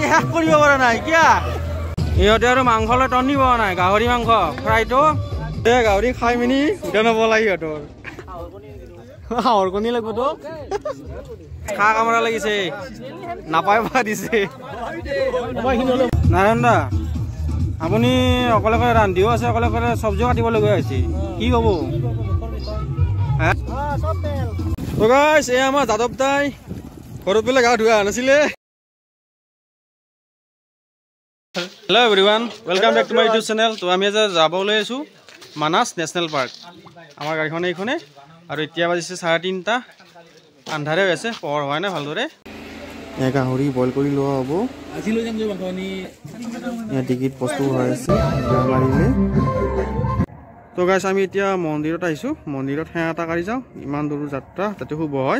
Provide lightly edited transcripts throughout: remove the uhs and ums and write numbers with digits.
শেষ কৰিব পৰা নাই কিয়া ইহঁতে আৰু মাংসলৈ টনি পোৱা নাই গাহৰি মাংস ফ্ৰাইটো গাহৰি খাই মিনি উঠা নব লাগে সিহঁতৰ হাঁহৰ কণী লাগিব তো খা কামৰা লাগিছে নাপাই পা দিছে নাৰায়ণ দা আপুনি অকলে অকলে ৰান্ধিও আছে অকলে অকলে চব্জিও কাটিবলগীয়া হৈছে কি ক'ব এই আমাৰ যাদৱ দাই ঘৰত বোলে গা ধুৱা নাছিলে hello' everyone welcome back to my YouTube channel তো আমি আজি যাব লৈ আছোঁ মানাস নেশ্যনেল পাৰ্ক আমাৰ গাড়ীখনে এইখনে আৰু এতিয়া বাজিছে 3:30 আন্ধাৰে হৈ আছে পোহৰ হোৱা নাই ভালদৰে গাহৰি বইল কৰি লোৱা হ'ব টিকেট প্ৰস্তুত হৈ আছে তো গাইছ আমি এতিয়া মন্দিৰত আহিছোঁ মন্দিৰত সেৱা এটা কৰি যাওঁ ইমান দূৰ যাত্ৰা তাতে শুভ হয়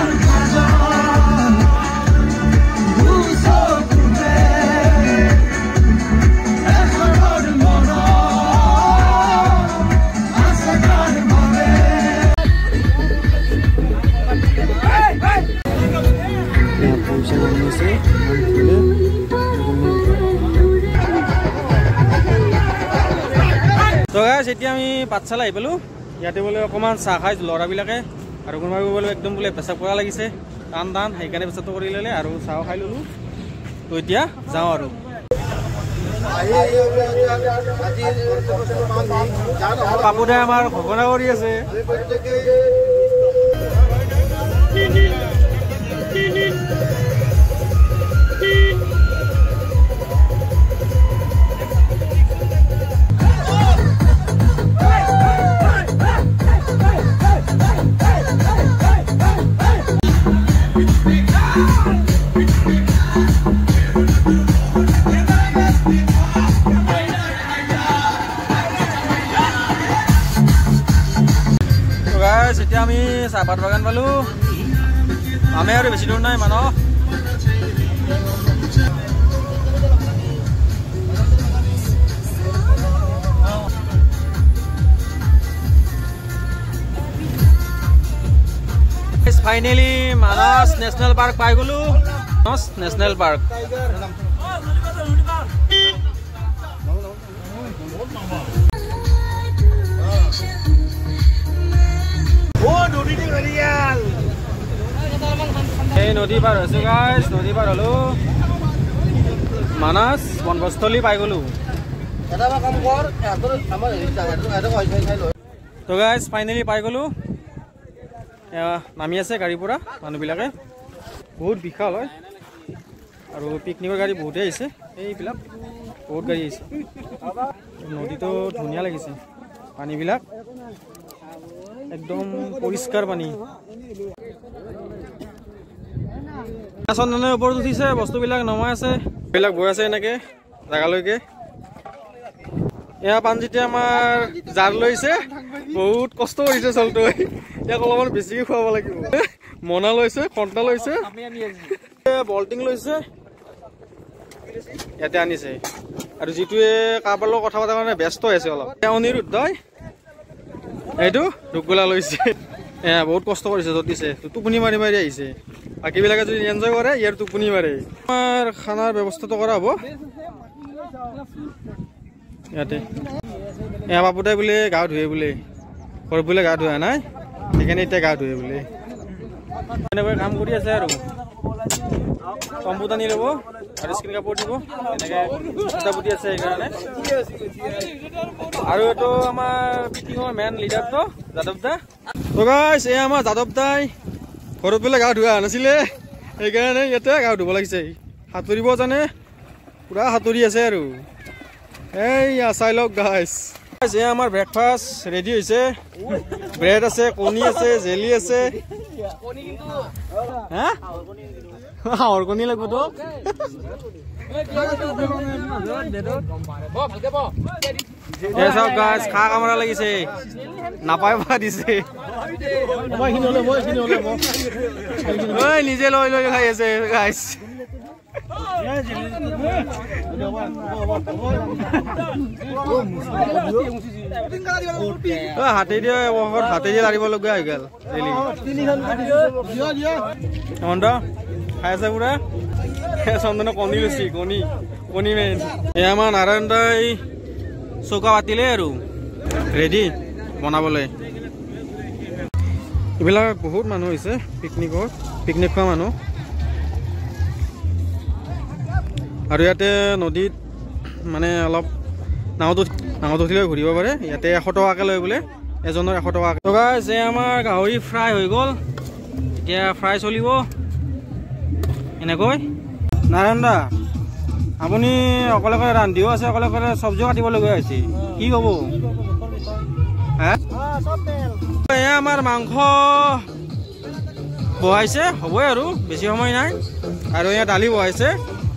তো গাইছ এতিয়া আমি পাঠশালা আহি পালোঁ ইয়াতে বোলে অকণমান চাহ খাই ল'ৰাবিলাকে আৰু কোনোবাই বোলে একদম বোলে পেচাব কৰা লাগিছে টান টান সেইকাৰণে পেচাবটো কৰি ল'লে আৰু চাহ খাই ল'লোঁ তো এতিয়া যাওঁ আৰু পাপুদাই আমাৰ ঘোষণা কৰি আছে এতিয়া আমি চাহপাত বাগান পালোঁ আমি আৰু বেছি দূৰ নাই মানুহ ফাইনেলি মানাস নেশ্যনেল পাৰ্ক পাই গ'লো মানাস নেশ্যনেল পাৰ্ক এই নদী পাৰ হৈছোঁ গাইছ নদী পাৰ হ'লো মানাস বনভোজস্থলী পাই গ'লো তো গাইছ ফাইনেলি পাই গ'লো নামি আছে গাড়ীৰ পৰা মানুহবিলাকে বহুত বিশাল হয় আৰু পিকনিকৰ গাড়ী বহুতেই আহিছে এইবিলাক বহুত গাড়ী আহিছে নদীটো ধুনীয়া লাগিছে পানীবিলাক একদম পৰিষ্কাৰ পানী চন্দনৰ ওপৰত উঠিছে বস্তুবিলাক নমাই আছে এইবিলাক বৈ আছে এনেকে জেগালৈকে এয়া পাঞ্জিতে আমাৰ জাল লৈছে বহুত কষ্ট কৰিছে চলটো ইয়াক অলপমান বেছিকে খুৱাব লাগিব মনা লৈছে কণ্টা লৈছে বল্টিং লৈছে ইয়াতে আনিছে আৰু যিটোৱে কাৰোবাৰ লগত কথা পতাৰ কাৰণে ব্যস্ত হৈছে অলপ অনিৰুদ্ধ এইটো ঢুকগোলা লৈছে বহুত কষ্ট কৰিছে য'ত দিছে টোপনি মাৰি মাৰি আহিছে বাকীবিলাকে যদি এনজয় কৰে ইয়াৰ টোপনি মাৰে আমাৰ খানাৰ ব্যৱস্থাটো কৰা হ'ব ইয়াতে এয়া বাপুদাই বোলে গা ধুৱে বোলে ঘৰত বোলে গা ধোৱা নাই সেইকাৰণে এতিয়া গা ধুৱে বোলে এনেকৈ কাম কৰি আছে আৰু কম্পিউটাৰ আনি ল'ব আৰু স্ক্ৰীণ কাপোৰ দিব এনেকৈ চিন্তাপুতি আছে সেইকাৰণে আৰু এইটো আমাৰ পিকিঙৰ মেইন লিডাৰটো যাদৱ দা তো গাইছ এই আমাৰ যাদৱ দাই ঘৰত বোলে গা ধোৱা নাছিলে সেইকাৰণে ইয়াতে গা ধুব লাগিছে সাঁতুৰিব জানে পুৰা সাঁতুৰি আছে আৰু এই চাই লওক গাইছ এই আমাৰ ব্ৰেকফাষ্ট ৰেডি হৈছে ব্ৰেড আছে কণী আছে জেলি আছে হাঁহৰ কণী লাগিব তো চব গাছ খা কামৰা লাগিছে নাপাই পা দিছে নিজে লৈ লৈ খাই আছে গাছ হাতে দিয়ে হাতে দিয়ে লাৰিব লগা হৈ গ'ল খাই আছে পুৰা চন্দনে কণী লৈছি কণী মেইন এয়া আমাৰ নাৰায়ণ দাই চৌকা পাতিলে আৰু ৰেডি বনাবলৈ এইবিলাক বহুত মানুহ হৈছে পিকনিক খোৱা মানুহ আৰু ইয়াতে নদীত মানে অলপ নাৱত উঠিলে ঘূৰিব পাৰে ইয়াতে 100 টকাকৈ লয় বোলে এজনৰ 100 টকা তো গাইছ এই আমাৰ গাহৰি ফ্ৰাই হৈ গ'ল এতিয়া ফ্ৰাই চলিব এনেকৈ নাৰায়ণ দা আপুনি অকলে ৰান্ধিও আছে অকলে চব্জিও কাটিবলগীয়া হৈছে কি ক'ব এয়া আমাৰ মাংস বহাইছে হ'বই আৰু বেছি সময় নাই আৰু এয়া দালি বহাইছে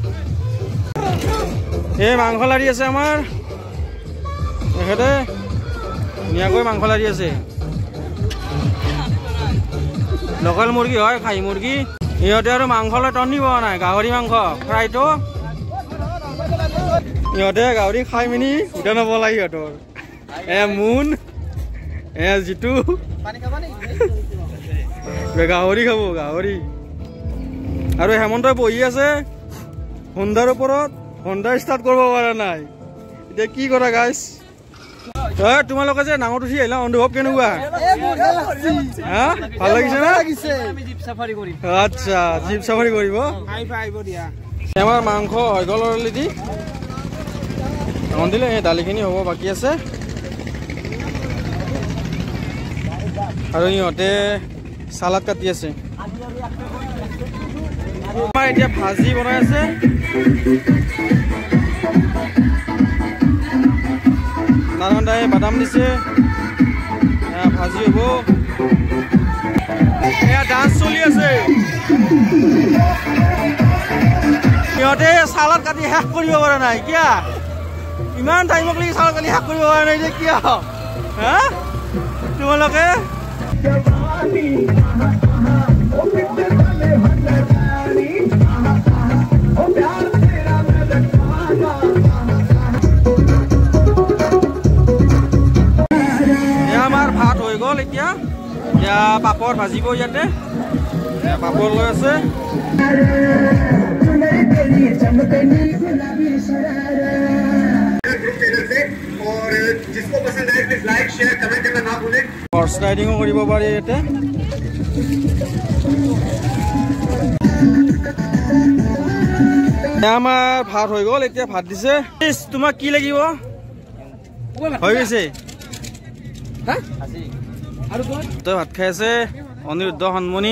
এই মাংস লাৰি আছে আমাৰ এখেতে ধুনীয়াকৈ মাংস লাৰি আছে লোকেল মুৰ্গী হয় খাহী মুৰ্গী ইহঁতে আৰু মাংসলৈ টনি পোৱা নাই গাহৰি মাংস ফ্ৰাইটো ইহঁতে গাহৰি খাই মিনি উঠা নব লাগে সিহঁতৰ মুন জিতু গাহৰি খাব গাহৰি আৰু হেমন্তই বহি আছে হোণ্ডাৰ ওপৰত হোণ্ডা ষ্টাৰ্ট কৰিব পৰা নাই এতিয়া কি কৰা গাইছ তোমালোকে যে নাঙত উঠি আহিলা অনুভৱ কেনেকুৱা ভাল লাগিছে না আচ্ছা জীপ চাফাৰী কৰিব আমাৰ মাংস হৈ গ'ল অলৰেডি দিলে এই দালিখিনি হ'ব বাকী আছে আৰু ইহঁতে চালাড কাটি আছে এতিয়া ভাজি বনাই আছে নাৰায়ণ দাই বাদাম দিছে ভাজি হ'ব এয়া ডান্স চলি আছে সিহঁতে চালাড কাটি শেষ কৰিব পৰা নাই কিয় ইমান টাইমক লাগি চালাড কাটি শেষ কৰিব পৰা নাই যে কিয় হা তোমালোকে আমাৰ ভাত হৈ গ'ল এতিয়া পাপৰ ভাজিব ইয়াতে পাপৰ লৈ আছে হৰ্চ ৰাইডিঙো কৰিব পাৰি ইয়াতে আমাৰ ভাত হৈ গ'ল এতিয়া ভাত দিছে তোমাক কি লাগিব হৈ গৈছে তই ভাত খাই আছে অনিৰুদ্ধ সন্মনি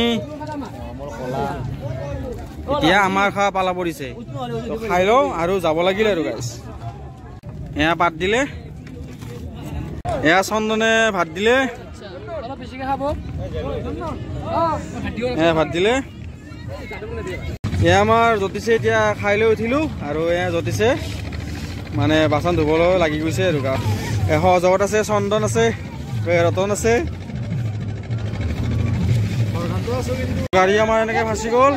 এতিয়া আমাৰ খোৱা পালা পৰিছে খাই লওঁ আৰু যাব লাগিল আৰু গাইছ এয়া পাত দিলে এয়া চন্দনে ভাত দিলে ভাত দিলে এয়া আমাৰ জ্যোতিষে এতিয়া খাই লৈ উঠিলোঁ আৰু এয়া জ্যোতিষে মানে বাচন ধুবলৈ লাগি গৈছে আৰু গাত সহজত আছে চন্দন আছে ৰতন আছে গাড়ী আমাৰ এনেকে ফাঁচি গ'ল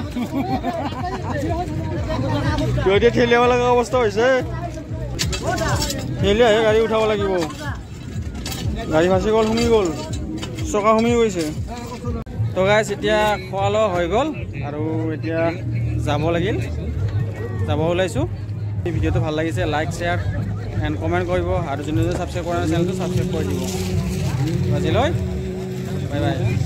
এতিয়া ঠেলিয়াব লগা অৱস্থা হৈছে ঠেলি আহে গাড়ী উঠাব লাগিব গাড়ী ফাঁচি গ'ল সুমি গ'ল চকা সুমি গৈছে তো গাইছ এতিয়া খোৱা লোৱা হৈ গ'ল আৰু এতিয়া যাব লাগিল যাব ওলাইছোঁ এই ভিডিঅ'টো ভাল লাগিছে লাইক শ্বেয়াৰ এণ্ড কমেণ্ট কৰিব আৰু যোনে যোনে ছাবস্ক্ৰাইব কৰা নাই চেনেলটো ছাবস্ক্ৰাইব কৰি দিব আজিলৈ বাই বাই